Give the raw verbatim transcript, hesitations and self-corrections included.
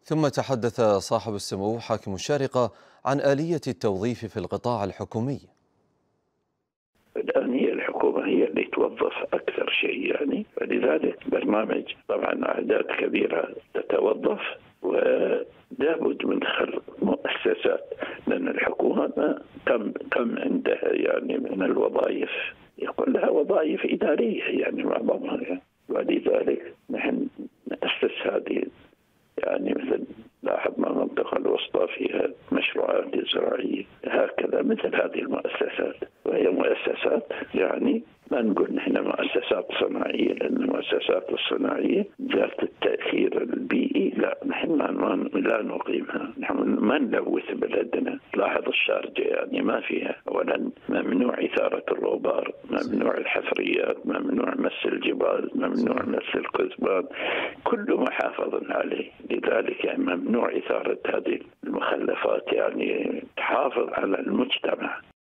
ثم تحدث صاحب السمو حاكم الشارقة عن آلية التوظيف في القطاع الحكومي. الآن هي الحكومة هي اللي توظف أكثر شيء يعني، فلذلك برنامج طبعا أعداد كبيرة تتوظف، ولابد من خلق مؤسسات، لأن الحكومة كم كم عندها يعني من الوظائف، يكون لها وظائف إدارية يعني معظمها يعني. ولذلك نحن نأسس هذه يعني، مثل لاحظنا المنطقة الوسطى فيها مشروعات زراعية، هكذا مثل هذه المؤسسات، وهي مؤسسات يعني ما نقول نحن مؤسسات صناعية، لأن المؤسسات الصناعية ذات التأثير البيئي لا، نحن ما لا نقيمها، نحن ما نلوث بلدنا. لاحظ الشارجة يعني ما فيها، أولا ممنوع إثارة الغبار، ممنوع الحفريات، ممنوع مس الجبال، ممنوع مس الكثبان، كله محافظ عليه. لذلك يعني ممنوع إثارة هذه المخلفات، يعني تحافظ على المجتمع.